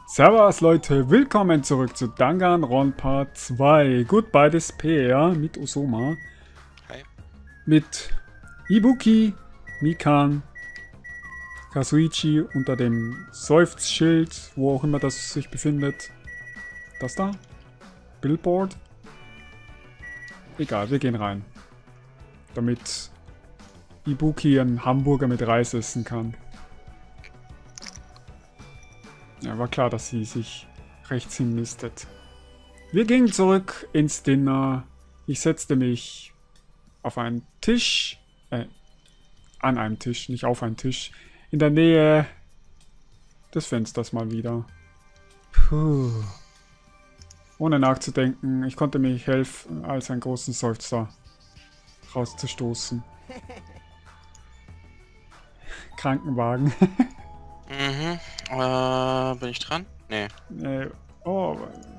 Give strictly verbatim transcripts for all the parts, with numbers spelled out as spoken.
Servus Leute, willkommen zurück zu Danganronpa zwei. Goodbye Despair mit Osoma. Hi. Mit Ibuki, Mikan, Kazuichi unter dem Seufzschild, wo auch immer das sich befindet. Das da? Billboard? Egal, wir gehen rein. Damit Ibuki einen Hamburger mit Reis essen kann. Ja, war klar, dass sie sich rechts hinlistet. Wir gingen zurück ins Dinner. Ich setzte mich auf einen Tisch, äh, an einem Tisch, nicht auf einen Tisch, in der Nähe des Fensters mal wieder. Puh. Ohne nachzudenken, ich konnte mir nicht helfen, als einen großen Seufzer rauszustoßen. Krankenwagen. Mhm. Äh, bin ich dran? Nee. Äh, oh.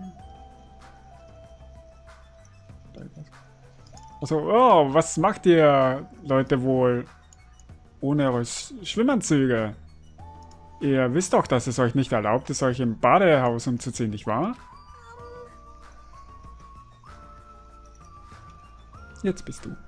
Also, oh, was macht ihr, Leute, wohl ohne eure Sch Schwimmanzüge? Ihr wisst doch, dass es euch nicht erlaubt ist, euch im Badehaus umzuziehen, nicht wahr? Jetzt bist du.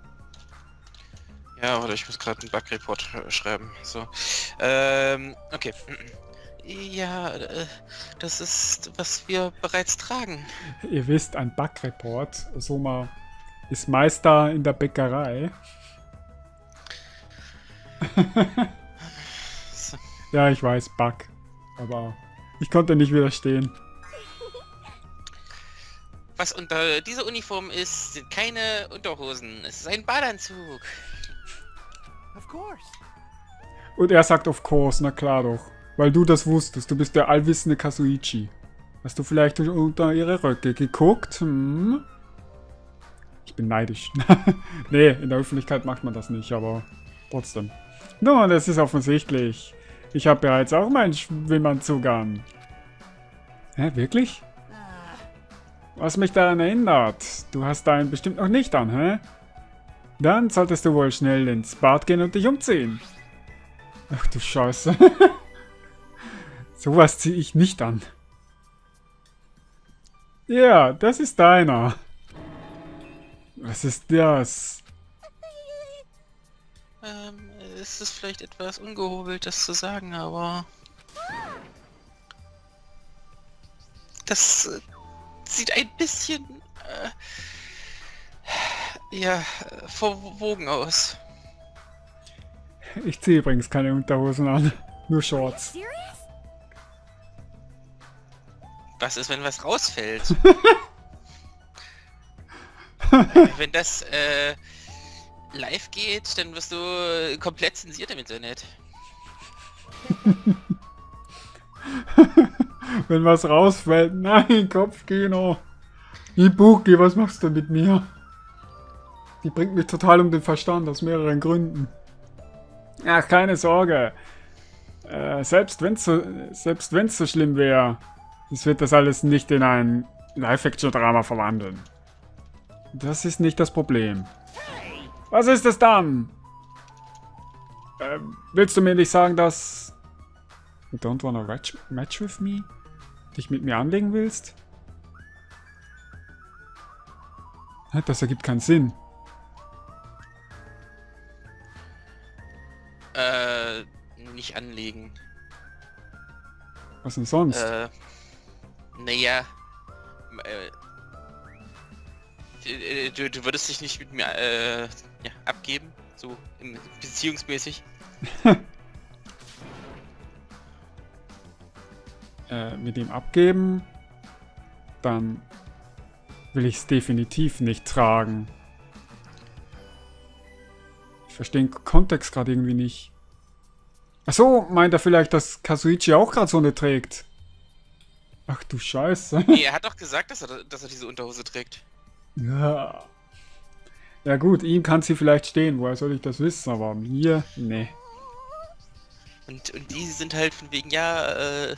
Ja, oder ich muss gerade einen Bug-Report sch schreiben. So. Ähm, okay. Ja, äh, das ist, was wir bereits tragen. Ihr wisst, ein Bug-Report. Osoma ist Meister in der Bäckerei. So. Ja, ich weiß, Bug. Aber ich konnte nicht widerstehen. Was unter dieser Uniform ist, sind keine Unterhosen. Es ist ein Badeanzug. Of course. Und er sagt of course, na klar doch. Weil du das wusstest. Du bist der allwissende Kazuichi. Hast du vielleicht unter ihre Röcke geguckt? Hm? Ich bin neidisch. Nee, in der Öffentlichkeit macht man das nicht, aber trotzdem. Nun, das ist offensichtlich. Ich habe bereits auch meinen Schwimmanzug an. Hä, wirklich? Was mich daran erinnert, du hast deinen bestimmt noch nicht an, hä? Dann solltest du wohl schnell ins Bad gehen und dich umziehen. Ach du Scheiße. Sowas ziehe ich nicht an. Ja, das ist deiner. Was ist das? Ähm, es ist vielleicht etwas ungehobelt, das zu sagen, aber... Das äh, sieht ein bisschen... Äh, ja, verwogen aus. Ich ziehe übrigens keine Unterhosen an. Nur Shorts. Was ist, wenn was rausfällt? äh, wenn das äh, live geht, dann wirst du komplett zensiert im Internet. Wenn was rausfällt. Nein, Kopfkino. Ibuki, was machst du mit mir? Die bringt mich total um den Verstand, aus mehreren Gründen. Ach, keine Sorge. Äh, selbst wenn es so, selbst wenn's so schlimm wäre, es wird das alles nicht in ein Live-Action-Drama verwandeln. Das ist nicht das Problem. Was ist es dann? Äh, willst du mir nicht sagen, dass... You don't wanna match, match with me? Dich mit mir anlegen willst? Das ergibt keinen Sinn. Äh, nicht anlegen. Was denn sonst? Äh, naja. Äh, du, du würdest dich nicht mit mir äh, ja, abgeben, so im, beziehungsmäßig. äh, mit ihm abgeben? Dann will ich es definitiv nicht tragen. Ich verstehe den Kontext gerade irgendwie nicht. Achso, meint er vielleicht, dass Kazuichi auch gerade so eine trägt? Ach du Scheiße. Nee, er hat doch gesagt, dass er, dass er diese Unterhose trägt. Ja. Ja gut, ihm kann sie vielleicht stehen. Woher soll ich das wissen? Aber mir, nee. Und, und die sind halt von wegen, ja, äh...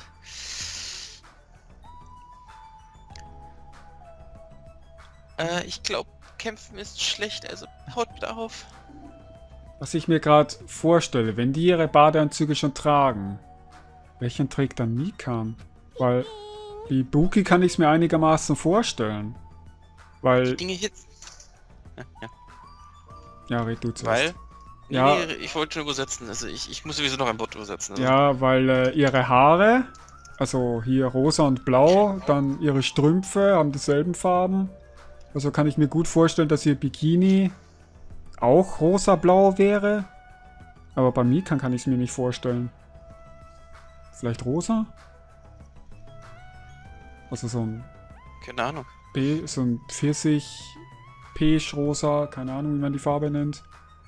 Äh, ich glaube, kämpfen ist schlecht, also haut bitte auf. Was ich mir gerade vorstelle, wenn die ihre Badeanzüge schon tragen, welchen trägt dann Mikan? Weil Ibuki kann ich es mir einigermaßen vorstellen. Weil... Dinge jetzt. Ja, ja. Ja, red du zuerst. Weil? Nee, Ja. nee, ich wollte nur übersetzen. Also ich, ich muss sowieso noch ein Wort übersetzen. Also. Ja, weil äh, ihre Haare, also hier rosa und blau, dann ihre Strümpfe haben dieselben Farben. Also kann ich mir gut vorstellen, dass ihr Bikini auch rosa-blau wäre. Aber bei Mikan kann ich es mir nicht vorstellen. Vielleicht rosa? Also so ein Keine Ahnung. B, so ein Pfirsich, Peach-rosa, keine Ahnung, wie man die Farbe nennt.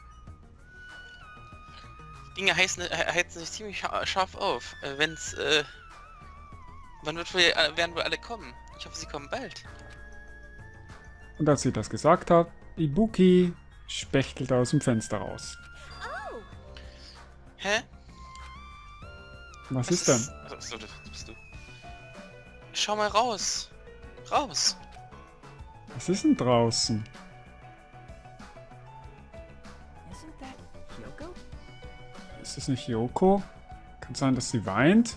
Dinge heißen, äh, heizen sich ziemlich scha- scharf auf. Äh, wenn's, äh... Wann wird wohl, äh, werden wohl alle kommen? Ich hoffe, sie kommen bald. Und als sie das gesagt hat, Ibuki spechtelt aus dem Fenster raus. Oh, Hä? Was ist denn? Achso, das bist du. Schau mal raus. Raus. Was ist denn draußen? Isn't that Kyoko? Ist das nicht Yoko? Kann sein, dass sie weint?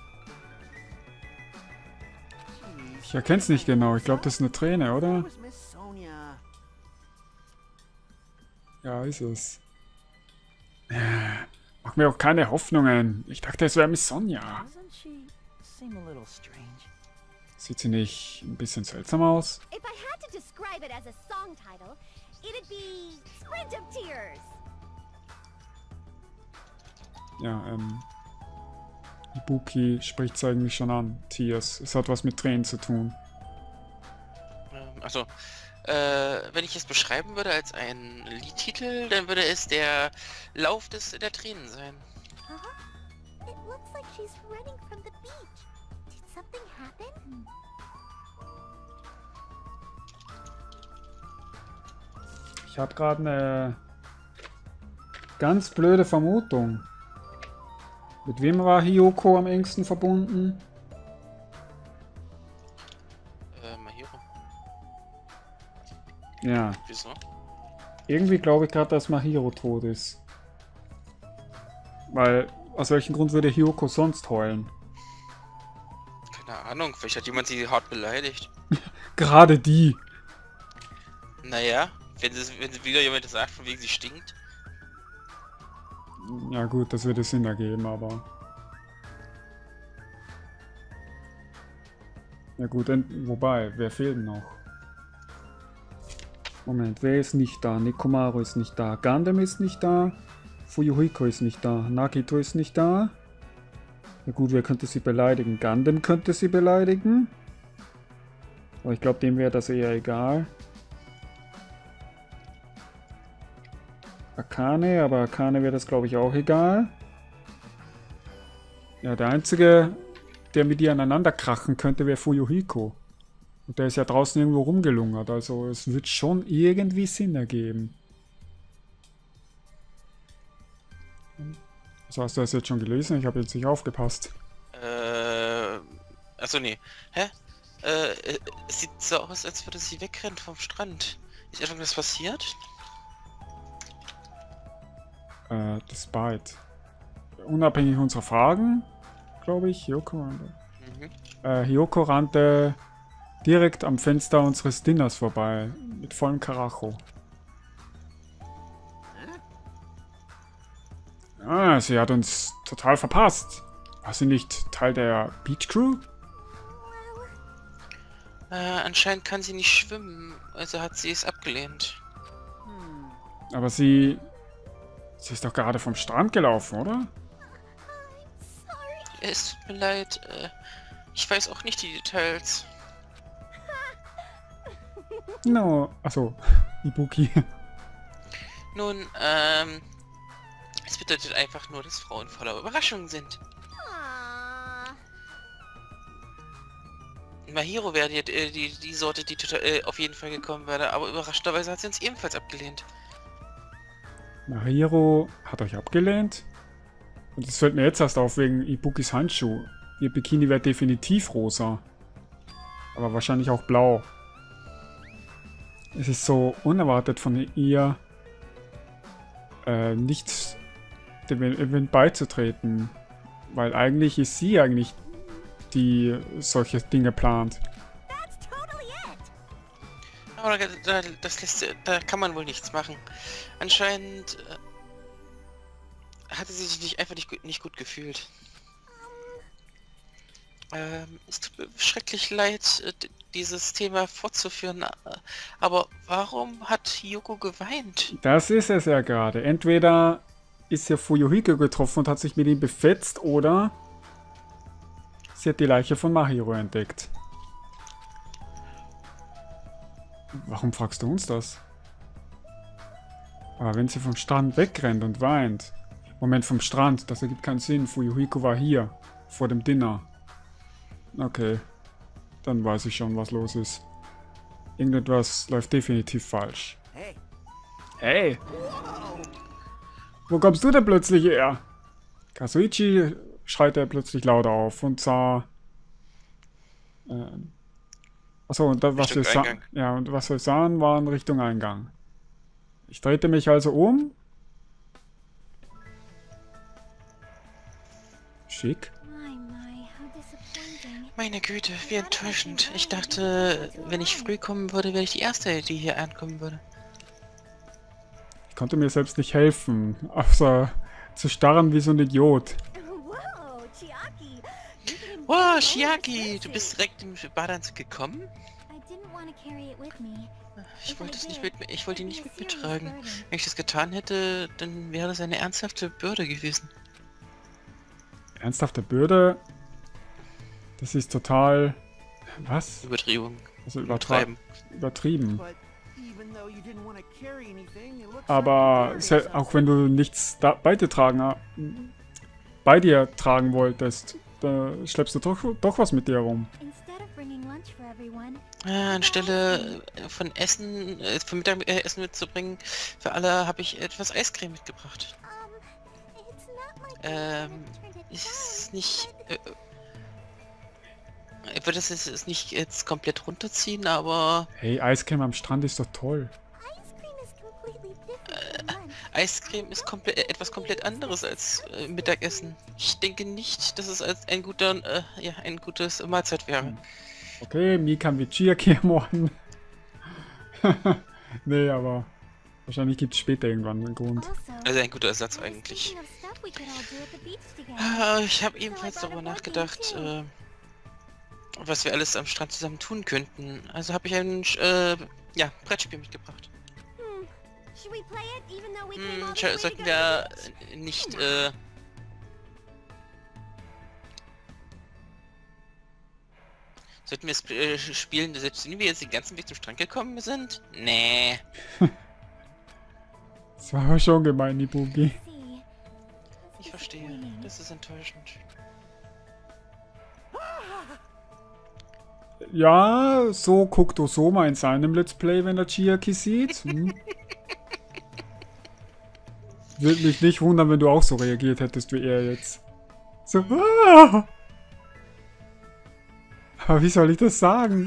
Ich erkenne es nicht genau. Ich glaube, das ist eine Träne, Where oder? was Miss Sonia? Ja, ist es. Äh, Mach mir auch keine Hoffnungen. Ich dachte, es wäre Miss Sonja. Doesn't she seem a little strange? Sieht sie nicht ein bisschen seltsam aus? if I had to describe it as a song title, it'd be Sprint of Tears. Ja, ähm... Ibuki spricht es eigentlich schon an. Tears. Es hat was mit Tränen zu tun. Ähm, also, äh, wenn ich es beschreiben würde als ein Liedtitel, dann würde es der Lauf des der Tränen sein. Uh-huh. It looks like she's running from the beach. Did something happen? Ich habe gerade eine ganz blöde Vermutung. Mit wem war Hiyoko am engsten verbunden? Äh, Mahiro. Ja, Wieso? irgendwie glaube ich gerade, dass Mahiro tot ist. Weil, aus welchem Grund würde Hiyoko sonst heulen? Keine Ahnung, vielleicht hat jemand sie hart beleidigt. Gerade die. Naja, wenn sie, wenn sie wieder jemand sagt, von wegen sie stinkt. Ja gut, das würde Sinn ergeben, aber... Ja gut, ent- wobei, wer fehlt denn noch? Moment, wer ist nicht da? Nekomaru ist nicht da. Gundam ist nicht da. Fuyuhiko ist nicht da. Nagito ist nicht da. Ja gut, wer könnte sie beleidigen? Gundam könnte sie beleidigen. Aber ich glaube, dem wäre das eher egal. Akane, aber Akane wäre das glaube ich auch egal. Ja, der einzige, der mit ihr aneinander krachen könnte, wäre Fuyuhiko. Und der ist ja draußen irgendwo rumgelungert, also es wird schon irgendwie Sinn ergeben. Also hast du das jetzt schon gelesen? Ich habe jetzt nicht aufgepasst. Äh, achso, nee. Hä? Äh, äh, es sieht so aus, als würde sie wegrennen vom Strand. Ist irgendwas passiert? Äh, das Byte. Unabhängig unserer Fragen, glaube ich, Hiyoko rannte. Mhm. Äh, Hiyoko rannte direkt am Fenster unseres Dinners vorbei, mit vollem Karacho. Ah, sie hat uns total verpasst. War sie nicht Teil der Beach Crew? Äh, anscheinend kann sie nicht schwimmen, also hat sie es abgelehnt. Hmm. Aber sie... Sie ist doch gerade vom Strand gelaufen, oder? Äh, Es tut mir leid, äh, ich weiß auch nicht die Details. No. Achso, Ibuki. Nun, ähm, es bedeutet einfach nur, dass Frauen voller Überraschungen sind. Aww. Mahiro wäre die, äh, die, die Sorte, die total, äh, auf jeden Fall gekommen wäre, aber überraschenderweise hat sie uns ebenfalls abgelehnt. Mahiro hat euch abgelehnt? Und das fällt mir jetzt erst auf wegen Ibukis Handschuh. Ihr Bikini wäre definitiv rosa. Aber wahrscheinlich auch blau. Es ist so unerwartet von ihr, äh, nicht dem Event beizutreten. Weil eigentlich ist sie eigentlich die solche Dinge plant. That's totally it. Aber da, da, das lässt, da kann man wohl nichts machen. Anscheinend äh, hatte sie sich nicht, einfach nicht, gut- nicht gut gefühlt. Ähm, es tut mir schrecklich leid, äh, d- dieses Thema fortzuführen, äh, aber warum hat Yoko geweint? Das ist es ja gerade. Entweder ist ja Fuyuhiko getroffen und hat sich mit ihm befetzt, oder sie hat die Leiche von Mahiro entdeckt. Warum fragst du uns das? Aber wenn sie vom Strand wegrennt und weint... Moment, vom Strand, das ergibt keinen Sinn. Fuyuhiko war hier, vor dem Dinner. Okay, dann weiß ich schon, was los ist. Irgendetwas läuft definitiv falsch. Hey, Hey! Wo kommst du denn plötzlich her? Kazuichi schreit er plötzlich lauter auf und sah... Ähm, achso, und das, was wir Richtung sahen... Eingang. Ja, und was wir sahen, war in Richtung Eingang. Ich drehte mich also um. Schick. My, my, how disappointing. Meine Güte, wie enttäuschend. Ich dachte, wenn ich früh kommen würde, wäre ich die Erste, die hier ankommen würde. Ich konnte mir selbst nicht helfen, außer zu starren wie so ein Idiot. Whoa, Chiaki. You didn't Wow, go Chiaki, with du it. bist direkt im Badeanzug gekommen? I didn't want to carry it with me. Ich wollte es nicht mit mir, ich wollte ihn nicht mit mir tragen. Wenn ich das getan hätte, dann wäre das eine ernsthafte Bürde gewesen. Ernsthafte Bürde? Das ist total... Was? Übertriebung. Also übertra Übertreiben. übertrieben. but even though you didn't want to carry anything, it looks Aber like you se- carried auch wenn du nichts da bei dir tragen, ha- bei dir tragen wolltest, da schleppst du doch, doch was mit dir rum. Instead of bringing lunch for everyone, Äh, anstelle äh, von Essen, äh, für Mittagessen mitzubringen, für alle habe ich etwas Eiscreme mitgebracht. um, it's not like Ähm, I turned it ist es down, nicht... but Äh, ich würde es jetzt- es nicht jetzt komplett runterziehen, aber Hey, Eiscreme am Strand ist doch toll. ice cream is completely different from lunch. Eiscreme ist komplett etwas komplett anderes als äh, Mittagessen. Ich denke nicht, dass es als ein guter, äh, ja, ein gutes Mahlzeit wäre. Okay, Mikan wird Chiaki ermorden. Nee, aber wahrscheinlich gibt es später irgendwann einen Grund. Also, Also ein guter Ersatz I was eigentlich. thinking of stuff we could all do at the beach together. Ah, ich habe ebenfalls darüber nachgedacht, äh, was wir alles am Strand zusammen tun könnten. Also habe ich ein äh, ja, Brettspiel mitgebracht. Hmm. Should we play it even though we came all Hm, the way scha- to sollten go wir to the beach? äh, nicht äh, sollten wir es äh, spielen, selbst wenn wir jetzt den ganzen Weg zum Strand gekommen sind? Nee. Das war aber schon gemein, Ibuki. See. Ich verstehe. Das ist enttäuschend. Ja, so guckt Osoma in seinem Let's Play, wenn er Chiaki sieht. Hm. Würde mich nicht wundern, wenn du auch so reagiert hättest wie er jetzt. So, ah! Aber wie soll ich das sagen?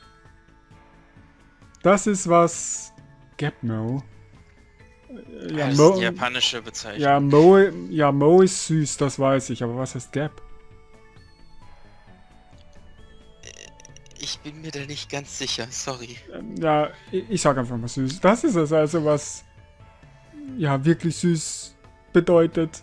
Das ist was... Gapmo. Ja, das ist Mo, die japanische Bezeichnung. ja, Mo, ja, Mo ist süß, das weiß ich. Aber was heißt Gap? Ich bin mir da nicht ganz sicher, sorry. Ähm, Ja, ich, ich sag einfach mal süß. Das ist es also, was ja wirklich süß bedeutet.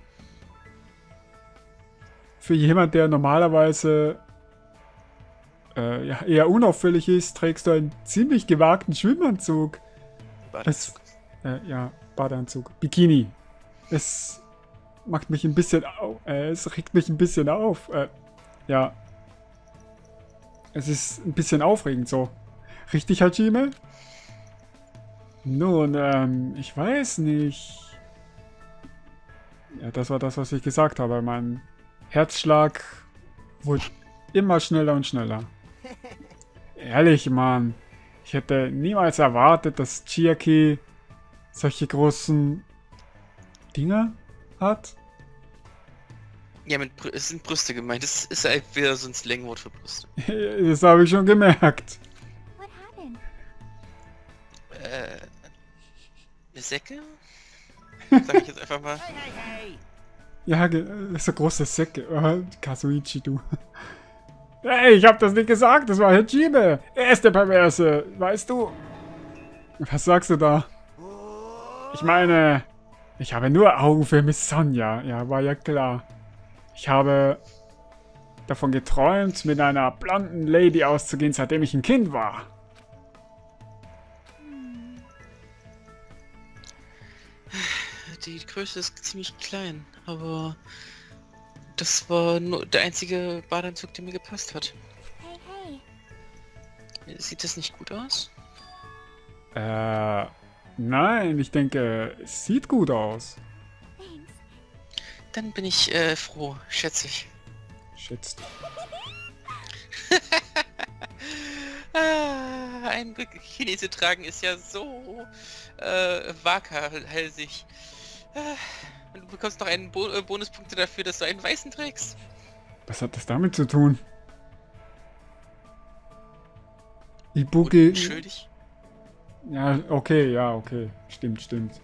Für jemand, der normalerweise äh, ja, eher unauffällig ist, trägst du einen ziemlich gewagten Schwimmanzug. Badeanzug. Äh, ja, Badeanzug. Bikini. Es macht mich ein bisschen auf. Äh, es regt mich ein bisschen auf. Äh, ja. Es ist ein bisschen aufregend so. Richtig, Hajime? Nun, ähm, ich weiß nicht. Ja, das war das, was ich gesagt habe. Mein Herzschlag wurde immer schneller und schneller. Ehrlich, Mann. Ich hätte niemals erwartet, dass Chiaki solche großen Dinger hat. Ja, mit Brü es sind Brüste gemeint. Das ist halt wieder so ein Slangwort für Brüste. Das habe ich schon gemerkt. What happened? Äh. Eine Säcke? Sag ich jetzt einfach mal. Hey, hey, hey! Ja, ge- so große Säcke. Oh, Kazuichi, du. Hey, ich hab das nicht gesagt, das war Hajime. Er ist der Perverse, weißt du? Was sagst du da? Ich meine, ich habe nur Augen für Miss Sonja. Ja, war ja klar. Ich habe davon geträumt, mit einer blonden Lady auszugehen, seitdem ich ein Kind war. Die Größe ist ziemlich klein, aber das war nur der einzige Badeanzug, der mir gepasst hat. Hey, hey. Sieht das nicht gut aus? Äh, nein, ich denke, es sieht gut aus. Thanks. Dann bin ich äh, froh, schätze ich. Schätzt. Ah, ein Bikini zu tragen ist ja so äh, waghalsig. Und du bekommst noch einen Bo äh, Bonuspunkte dafür, dass du einen weißen trägst. Was hat das damit zu tun? Ibuki. Unschuldig. Ja, okay, ja, okay. Stimmt, stimmt.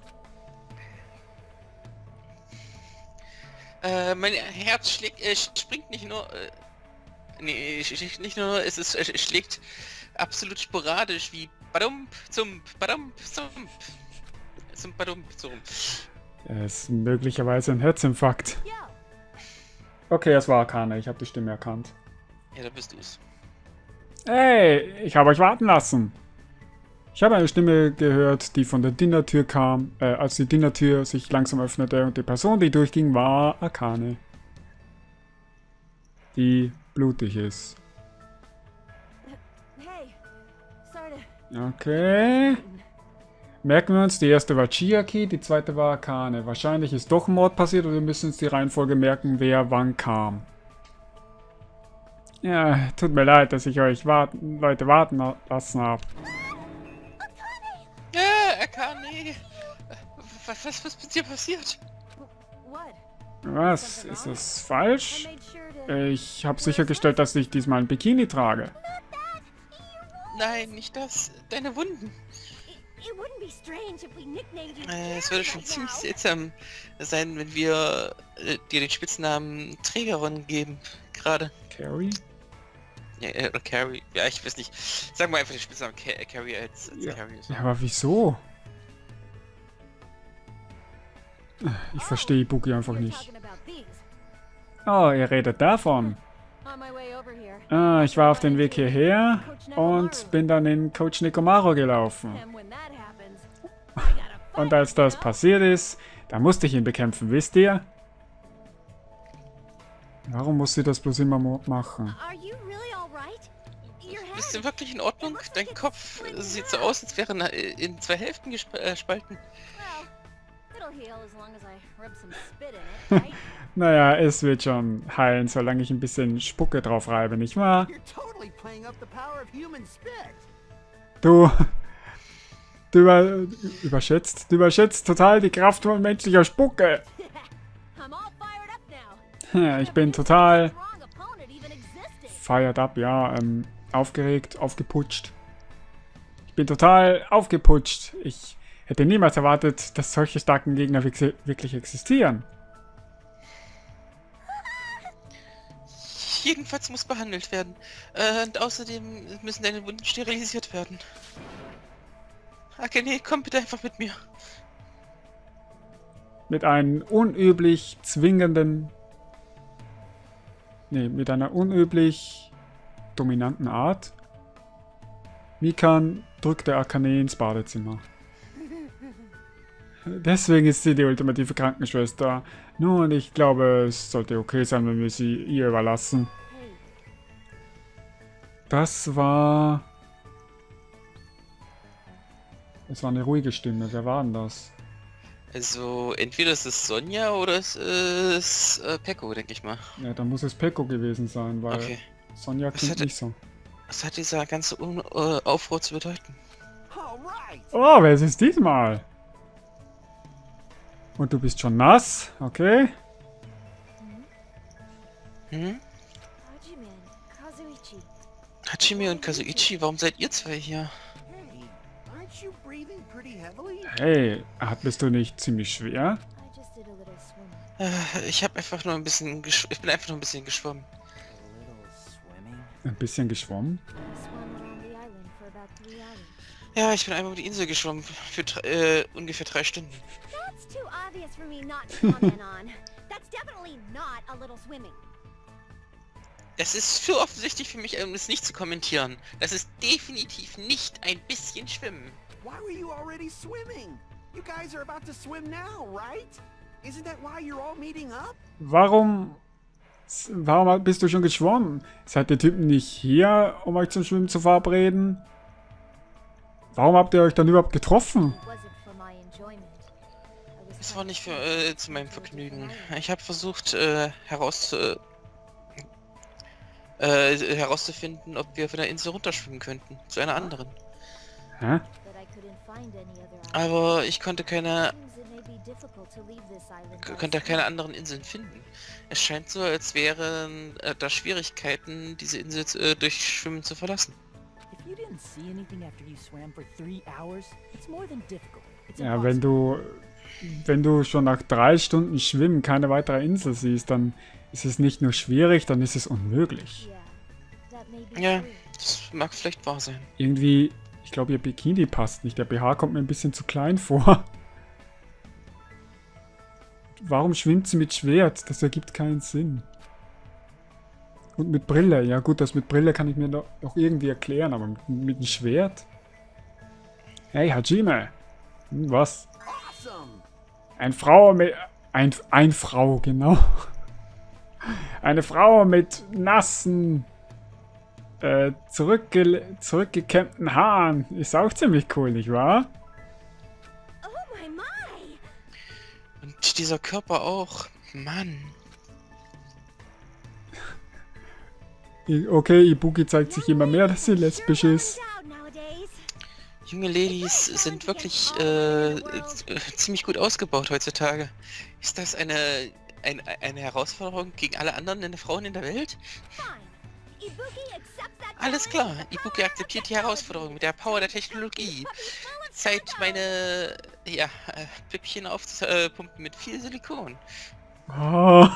Äh, mein Herz schlägt, äh, springt nicht nur, äh, nee, sch- nicht nur, es ist, es schlägt absolut sporadisch wie Badump, Zump, Badump, Zump. Zum Badump, Zump. Es ist möglicherweise ein Herzinfarkt. Yo, Okay, es war Akane, ich habe die Stimme erkannt. Ja, da bist du's. Hey, ich habe euch warten lassen. Ich habe eine Stimme gehört, die von der Dinnertür kam, äh, als die Dinnertür sich langsam öffnete und die Person, die durchging, war Akane. Die blutig ist. hey. Sorta. Okay. Merken wir uns, die erste war Chiaki, die zweite war Akane. Wahrscheinlich ist doch ein Mord passiert und wir müssen uns die Reihenfolge merken, wer wann kam. Ja, tut mir leid, dass ich euch warten, Leute warten lassen habe. Ja, Akane. Was, was, was ist dir passiert? What? Was? Ist das falsch? I made sure to. Ich habe sichergestellt, dass ich diesmal ein Bikini trage. Nein, nicht das. Deine Wunden. It wouldn't be strange if we nicknamed you. Äh, es Carrie würde schon right ziemlich now. seltsam sein, wenn wir äh, dir den Spitznamen Trägerin geben. Gerade. Carrie? Ja, äh, oder Carrie. Ja, ich weiß nicht. Sag mal einfach den Spitznamen Ca äh, Carrie als, als Ja. Carrie. Ja, aber wieso? Ich verstehe Ibuki einfach You're nicht. talking about these. Oh, ihr redet davon. On my way over here. Ah, ich war auf dem Weg hierher und bin dann in Coach Nekomaru gelaufen. And when that happens, I gotta fight Und als das you know? passiert ist, da musste ich ihn bekämpfen, wisst ihr? Warum muss sie das bloß immer mo- machen? Are you really all right? Your head. Bist du wirklich in Ordnung? Dein Kopf äh, sieht so aus, als wäre er in zwei Hälften gespalten. Well, it'll heal as long as I rub some spit in it, right? Naja, es wird schon heilen, solange ich ein bisschen Spucke drauf reibe, nicht wahr? You're totally playing up the power of human spit. Du... Du über, überschätzt, du überschätzt total die Kraft von menschlicher Spucke. I'm all fired up now. Ja, ich bin total Strong opponent even existed. fired up, ja, ähm, aufgeregt, aufgeputscht. Ich bin total aufgeputscht. Ich hätte niemals erwartet, dass solche starken Gegner wix- wirklich existieren. Jedenfalls muss behandelt werden. Äh, und außerdem müssen deine Wunden sterilisiert werden. Okay, nee, komm bitte einfach mit mir. Mit einem unüblich zwingenden... Nee, mit einer unüblich dominanten Art. Mikan drückte Akane ins Badezimmer. Deswegen ist sie die ultimative Krankenschwester. Nun, ich glaube, es sollte okay sein, wenn wir sie ihr überlassen. Hey, Das war... Es war eine ruhige Stimme. Wer war denn das? Also, entweder ist es Sonja oder es ist äh, Pecco, denke ich mal. Ja, da muss es Pecco gewesen sein, weil Okay. Sonja Was klingt hatte- nicht so. Was hat dieser ganze Un äh, Aufruhr zu bedeuten? All right. Oh, wer ist es diesmal? Und du bist schon nass, okay? Hm? Hajime and Kazuichi. Hachime und Kazuichi, warum seid ihr zwei hier? Hey, aren't you breathing pretty heavily? Hey, hat- bist du nicht ziemlich schwer? I just did a little swimming. Äh, ich habe einfach nur ein bisschen gesch ich bin einfach nur ein bisschen geschwommen. A little Ein bisschen geschwommen? Swam around the island for about three hours. Ja, ich bin einmal über die Insel geschwommen. Für dr- äh, ungefähr drei Stunden. That's too obvious for me not to comment on. That's definitely not a little swimming. Das ist zu offensichtlich für mich, um es nicht zu kommentieren. Das ist definitiv nicht ein bisschen Schwimmen. Why were you already swimming? You guys are about to swim now, right? Isn't that why you're all meeting up? Warum... Warum bist du schon geschwommen? Seid ihr Typen nicht hier, um euch zum Schwimmen zu verabreden? Warum habt ihr euch dann überhaupt getroffen? It wasn't for my enjoyment. I was Das war nicht für, äh, zu meinem Vergnügen. Ich habe versucht, äh, heraus, äh, äh, herauszufinden, ob wir von der Insel runterschwimmen könnten. Zu einer anderen. Hä? but I couldn't find any other island. Aber ich konnte keine, Seems it may be difficult to leave this island by konnte swim. keine anderen Inseln finden. Es scheint so, als wären äh, da Schwierigkeiten, diese Insel äh, durch Schwimmen zu verlassen. If you didn't see anything after you swam for three hours, it's more than difficult. It's Ja, wenn impossible. du... Wenn du schon nach drei Stunden Schwimmen keine weitere Insel siehst, dann ist es nicht nur schwierig, dann ist es unmöglich. Yeah, that may be Ja, true. das mag vielleicht wahr sein. Irgendwie... Ich glaube, ihr Bikini passt nicht. Der B H kommt mir ein bisschen zu klein vor. Warum schwimmt sie mit Schwert? Das ergibt keinen Sinn. Und mit Brille. Ja gut, das mit Brille kann ich mir noch, noch irgendwie erklären, aber mit, mit einem Schwert? Hey, Hajime. Hm, was? Awesome! Ein Frau mit... Ein, ein Frau, genau. Eine Frau mit nassen... Äh, zurückge zurückgekämmten Haaren. Ist auch ziemlich cool, nicht wahr? Oh my my! Und dieser Körper auch. Mann. Okay, Ibuki zeigt sich immer mehr, dass sie lesbisch ist. Junge Ladies sind wirklich äh, äh, ziemlich gut ausgebaut heutzutage. Ist das eine, ein, eine Herausforderung gegen alle anderen Frauen in der Welt? Alles klar, Ibuki akzeptiert die Herausforderung mit der Power der Technologie. Zeit, meine ja, äh, Püppchen aufzupumpen mit viel Silikon. Oh.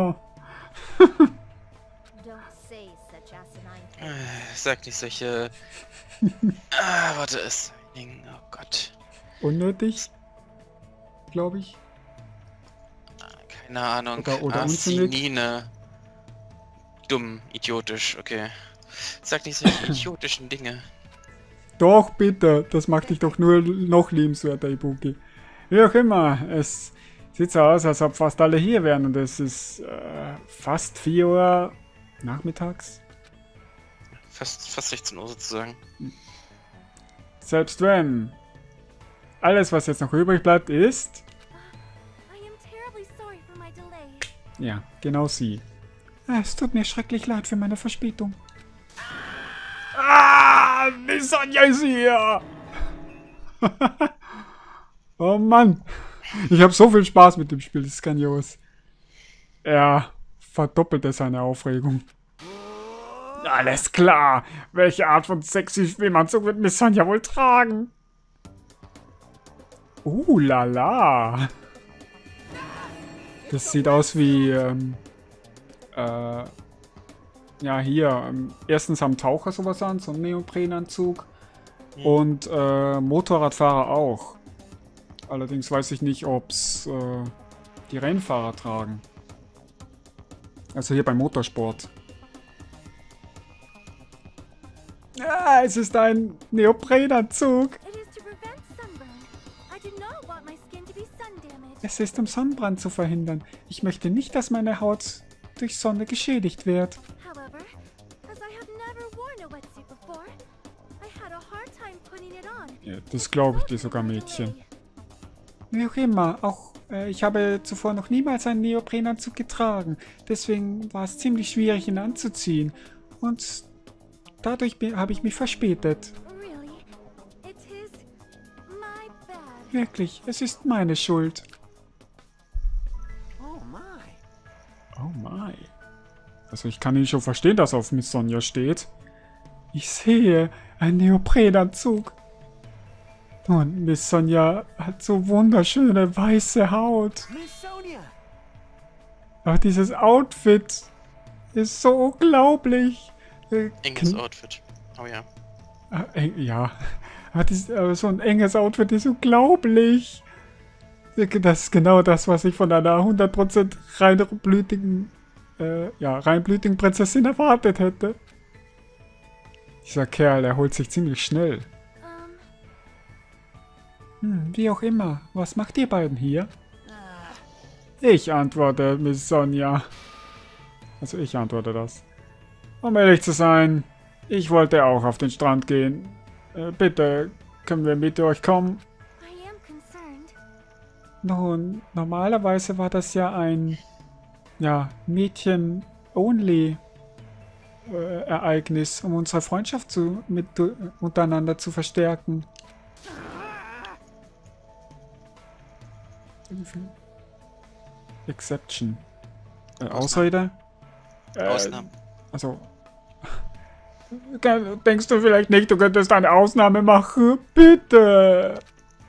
Äh, sag nicht solche... ah, warte, es... Oh Gott. Unnötig, glaube ich. Keine Ahnung. Oder- oder Asinine. unsinnig. Dumm, idiotisch, okay. Sag nicht solche idiotischen Dinge. Doch, bitte. Das macht dich doch nur noch liebenswerter, Ibuki. Wie auch immer, es sieht so aus, als ob fast alle hier wären und es ist äh, fast vier Uhr nachmittags. Fast, fast sechzehn Uhr sozusagen. Selbst wenn. Alles, was jetzt noch übrig bleibt, ist... Ja, genau sie. Es tut mir schrecklich leid für meine Verspätung. Ah, die Sonja ist hier! Oh Mann. Ich habe so viel Spaß mit dem Spiel, das ist grandios. Er verdoppelte seine Aufregung. Alles klar. Welche Art von sexy Schwimmanzug wird Miss Sonja wohl tragen? Uh, lala. Das sieht aus wie, ähm, äh, ja, hier. Ähm, erstens haben Taucher sowas an, so einen Neoprenanzug. Mhm. Und äh, Motorradfahrer auch. Allerdings weiß ich nicht, ob es äh, die Rennfahrer tragen. Also hier beim Motorsport. Ah, es ist ein Neoprenanzug. Es ist, um Sonnenbrand zu verhindern. Ich möchte nicht, dass meine Haut durch Sonne geschädigt wird. Ja, das glaube ich dir sogar, Mädchen. Wie auch immer, auch äh, ich habe zuvor noch niemals einen Neoprenanzug getragen. Deswegen war es ziemlich schwierig, ihn anzuziehen. Und dadurch habe ich mich verspätet. Wirklich, es ist meine Schuld. Oh my. Oh my. Also ich kann ihn schon verstehen, dass er auf Miss Sonja steht. Ich sehe einen Neoprenanzug. Und Miss Sonja hat so wunderschöne weiße Haut. Miss Sonia! Ach, dieses Outfit ist so unglaublich. Äh, Enges kn- Outfit. Oh ja. Äh, eng- ja. Aber, das, aber so ein enges Outfit ist unglaublich. Das ist genau das, was ich von einer hundert Prozent reinblütigen, äh, ja, reinblütigen Prinzessin erwartet hätte. Dieser Kerl, er holt sich ziemlich schnell. Um, Hm, wie auch immer. Was macht ihr beiden hier? Ich antworte, Miss Sonja. Also ich antworte das. Um ehrlich zu sein, ich wollte auch auf den Strand gehen. Äh, bitte, können wir mit euch kommen? I am concerned. Nun, normalerweise war das ja ein, ja, Mädchen-only-Ereignis, um unsere Freundschaft zu, mit, untereinander zu verstärken. Exception. Äh, Ausrede? Äh, Ausnahmen. Also. Denkst du vielleicht nicht, du könntest eine Ausnahme machen? Bitte!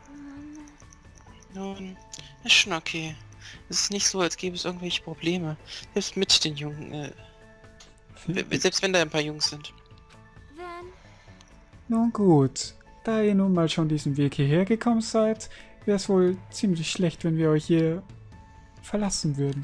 Nun, ist schon okay. Es ist nicht so, als gäbe es irgendwelche Probleme. Selbst mit den Jungen, äh, w- selbst wenn da ein paar Jungs sind. Then, Nun gut, da ihr nun mal schon diesen Weg hierher gekommen seid, wäre es wohl ziemlich schlecht, wenn wir euch hier verlassen würden.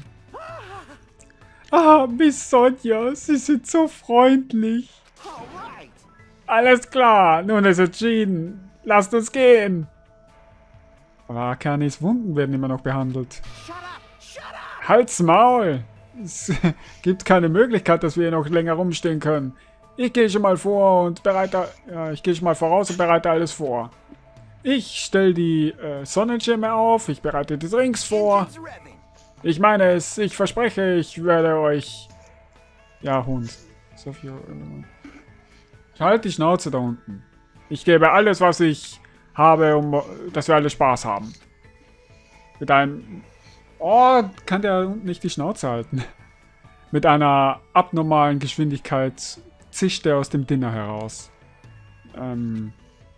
Ah, Miss Sonja, Sie sind so freundlich. Alright. Alles klar, nun ist entschieden. Lasst uns gehen. Aber Akanis Wunden werden immer noch behandelt. Shut up! Shut up! Halt's Maul! Es gibt keine Möglichkeit, dass wir hier noch länger rumstehen können. Ich gehe schon mal vor und bereite... Ja, ich gehe schon mal voraus und bereite alles vor. Ich stelle die äh, Sonnenschirme auf, ich bereite die Drinks vor. Engines revving. Ich meine es, ich verspreche, ich werde euch... Ja, Hund. So viel... Halt die Schnauze da unten. Ich gebe alles, was ich habe, um dass wir alle Spaß haben. Mit einem... Oh, kann der nicht die Schnauze halten. Mit einer abnormalen Geschwindigkeit zischt er aus dem Dinner heraus. Ähm...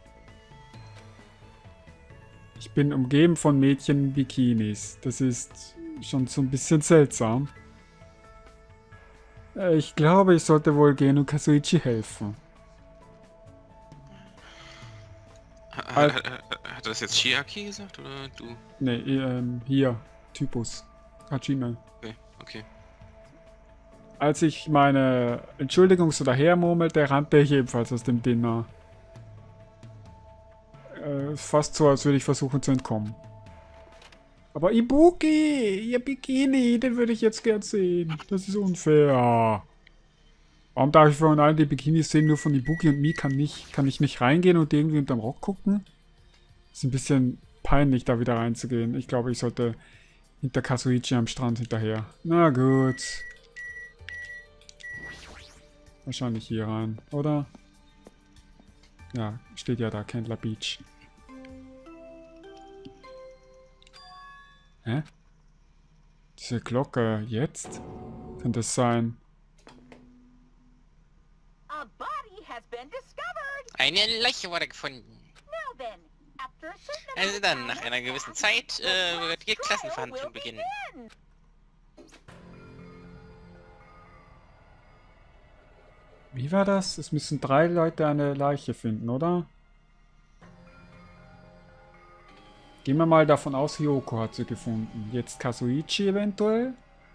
Ich bin umgeben von Mädchen in Bikinis. Das ist schon so ein bisschen seltsam. Äh, Ich glaube, ich sollte wohl gehen und Kazuichi helfen. Ha- Al- ha- ha- Hat er das jetzt Chiaki gesagt oder du? Ne, ähm, hier. Typus. Hajime. Okay, okay. Als ich meine Entschuldigung so dahermurmelte, rannte ich ebenfalls aus dem Dinner. Äh, fast so, als würde ich versuchen zu entkommen. Aber Ibuki, ihr Bikini, den würde ich jetzt gern sehen. Das ist unfair. Warum darf ich von allen die Bikinis sehen, nur von Ibuki und Mika nicht? Kann ich nicht reingehen und irgendwie unterm Rock gucken? Ist ein bisschen peinlich, da wieder reinzugehen. Ich glaube, ich sollte hinter Kazuichi am Strand hinterher. Na gut. Wahrscheinlich hier rein, oder? Ja, steht ja da, Candler Beach. Hä? Diese Glocke, jetzt? Kann das sein? A body has been discovered. Eine Leiche wurde gefunden. Now then, after a certain Also amount dann, of nach time einer has gewissen passed, Zeit, the äh, trial wird die Klassenverhandlung will beginnen. begin. Wie war das? Es müssen drei Leute eine Leiche finden, oder? Gehen wir mal davon aus, Hyoko hat sie gefunden. Jetzt Kazuichi eventuell?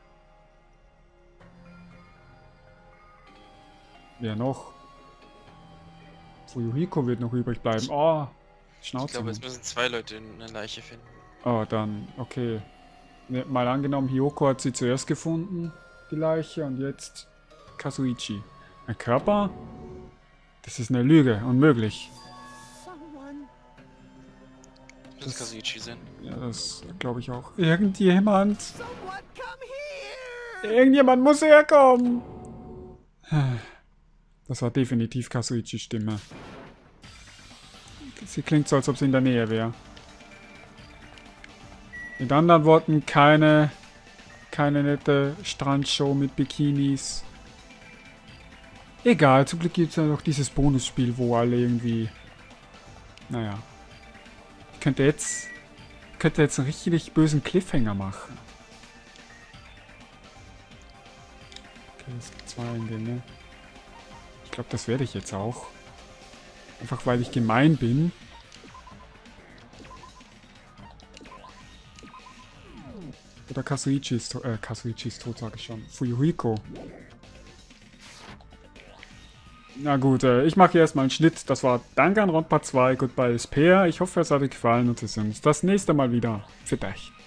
Wer noch? Fuyuhiko wird noch übrig bleiben. Oh, Ich Schnauze. glaube, es müssen zwei Leute eine Leiche finden. Oh, dann, okay. Ne, mal angenommen, Hyoko hat sie zuerst gefunden, die Leiche, und jetzt Kazuichi. Ein Körper? Das ist eine Lüge, unmöglich. Someone. Das muss Kazuichi sein. Ja, das glaube ich auch. Irgendjemand. Someone come here! Irgendjemand muss herkommen. Das war definitiv Kazuichis Stimme. Sie klingt so, als ob sie in der Nähe wäre. Mit anderen Worten, keine, keine nette Strandshow mit Bikinis. Egal, zum Glück gibt es ja noch dieses Bonusspiel, wo alle irgendwie... Naja. Ich könnte jetzt... Ich könnte jetzt einen richtig bösen Cliffhanger machen. Okay, es gibt zwei Eingänge. Ich glaube, das werde ich jetzt auch. Einfach weil ich gemein bin. Oder Kazuichi ist tot. Äh, Kazuichi ist tot, sage ich schon. Fuyuhiko. Na gut, äh, ich mache hier erstmal einen Schnitt. Das war Danganronpa zwei, Goodbye Speer. Ich hoffe, es hat euch gefallen und wir sehen uns das nächste Mal wieder. Für dich.